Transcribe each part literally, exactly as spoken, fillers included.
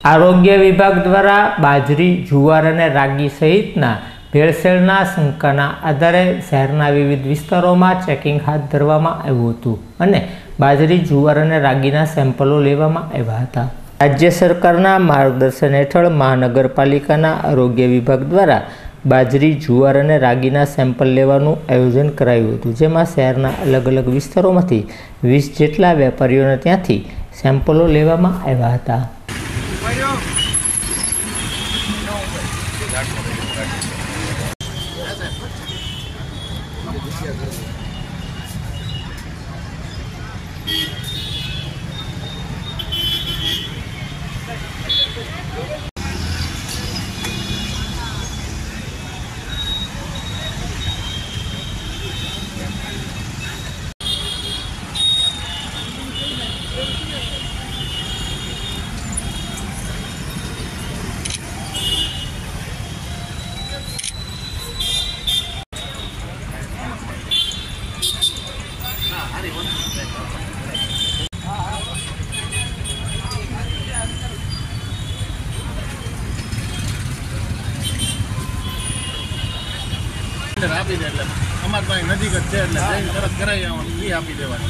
આરોગ્ય વિભાગ દ્વારા બાજરી, જુવાર અને રાગી સહિતના ભેળસેળના શંકાના આધારે શહેરના વિવિધ વિસ્તારોમાં ચેકિંગ હાથ ધરવામાં આવ્યું હતું અને બાજરી, જુવાર અને રાગીના સેમ્પલો લેવામાં આવ્યા હતા. રાજ્ય સરકારના માર્ગદર્શન હેઠળ મહાનગરપાલિકાના આરોગ્ય વિભાગ દ્વારા બાજરી, જુવાર અને રાગીના સેમ્પલ લેવાનું આયોજન કરાયું હતું, જેમાં શહેરના અલગ અલગ વિસ્તારોમાંથી વીસ જેટલા વેપારીઓને ત્યાંથી સેમ્પલો લેવામાં આવ્યા હતા. આપી દે એટલે અમારે પાસે નજીક જ છે એટલે જઈને તરત કરાવી આવવાનું, એ આપી દેવાનું.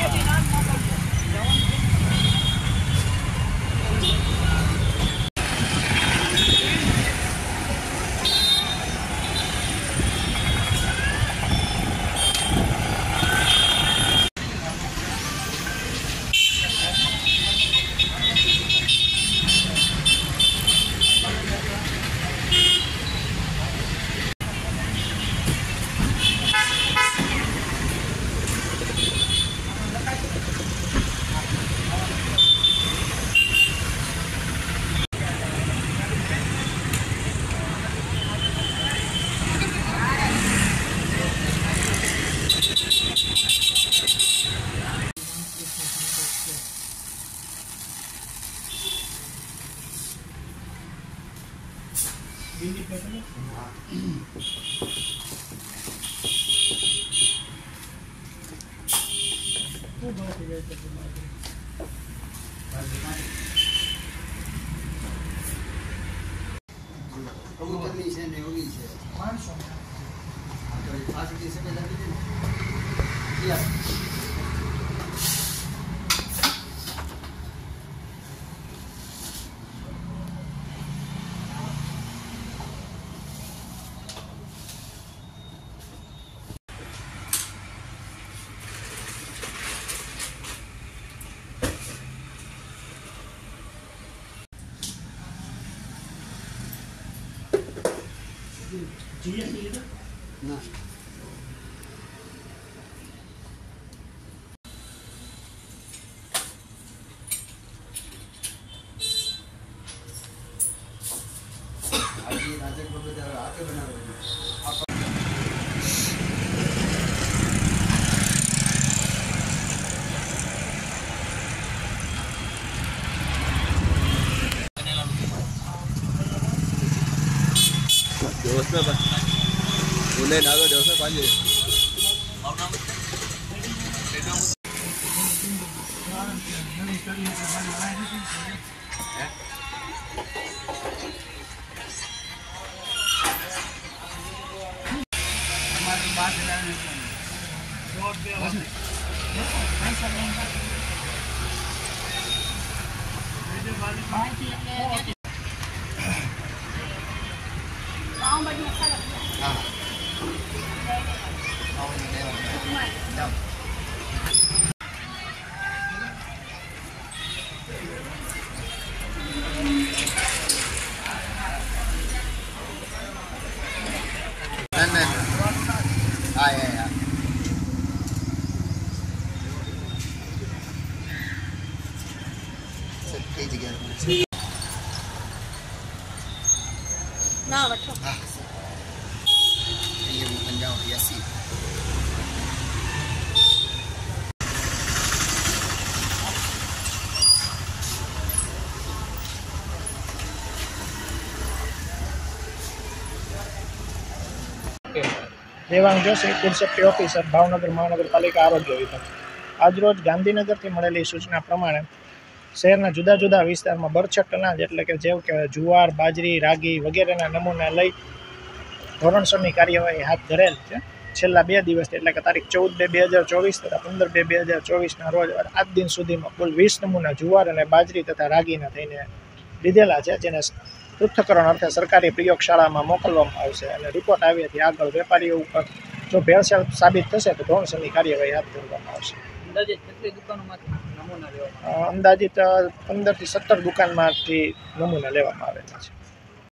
ના दोस्त में उन्हें नागो दोस्त पांजे ના વઠો હા ये पंजाब यासी Devang Joshi, food safety officer, Bhavnagar મહાનગરપાલિકા આરોગ્ય વિભાગ. આજરોજ ગાંધીનગરથી મળેલી સૂચના પ્રમાણે શહેરના જુદા જુદા વિસ્તારમાં બરછટ અનાજ એટલે કે જેવું કે જુવાર, બાજરી, રાગી વગેરેના નમૂના લઈ ધોરણસરની કાર્યવાહી હાથ ધરેલ છે. છેલ્લા બે દિવસ એટલે કે તારીખ ચૌદ બે બે હજાર ચોવીસ તથા પંદર બે બે હજાર ચોવીસના રોજ આજ દિન સુધીમાં કુલ વીસ નમૂના જુવાર અને બાજરી તથા રાગીના થઈને લીધેલા છે, જેને પૃથ્થકરણ અર્થે સરકારી પ્રયોગશાળામાં મોકલવામાં આવશે અને રિપોર્ટ આવ્યાથી આગળ વેપારીઓ ઉપર જો ભેળસેળ સાબિત થશે તો ધોરણસરની કાર્યવાહી હાથ ધરવામાં આવશે. અંદાજે કેટલી દુકાનોમાંથી નમૂના લેવામાં અંદાજિત પંદરથી સત્તર દુકાનમાંથી નમૂના લેવામાં આવેલા છે.